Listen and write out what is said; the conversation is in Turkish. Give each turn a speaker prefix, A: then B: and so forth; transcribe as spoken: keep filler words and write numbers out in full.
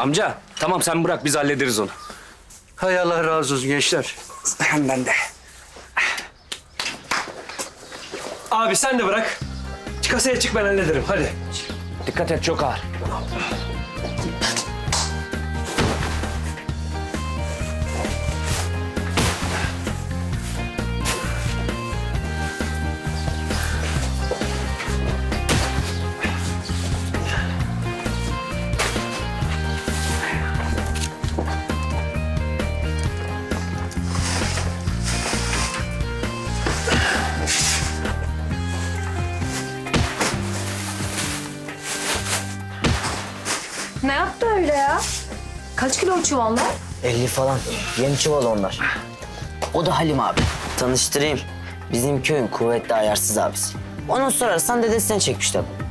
A: Amca tamam sen bırak biz hallederiz onu.
B: Hay Allah razı olsun gençler.
A: Ben de.
C: Abi sen de bırak. Kasaya çık ben hallederim hadi.
A: Dikkat et çok ağır.
D: Ne yaptı öyle ya? Kaç kilo çuvallar?
E: elli falan. Yeni çuval onlar. O da Halim abi. Tanıştırayım. Bizim köyün kuvvetli ayarsız abisi. Onu sorarsan dedesinden çekmiş tabii.